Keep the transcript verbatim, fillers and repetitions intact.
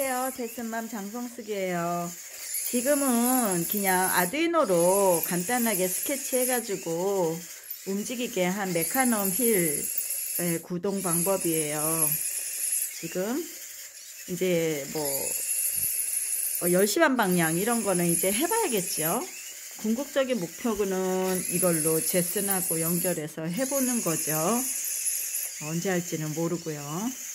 안녕하세요. 제스맘 장성숙이에요. 지금은 그냥 아두이노로 간단하게 스케치 해가지고 움직이게 한 메카놈 휠 구동 방법이에요. 지금 이제 뭐 열 시 반 방향 이런 거는 이제 해봐야겠죠. 궁극적인 목표는 이걸로 제슨하고 연결해서 해보는 거죠. 언제 할지는 모르고요.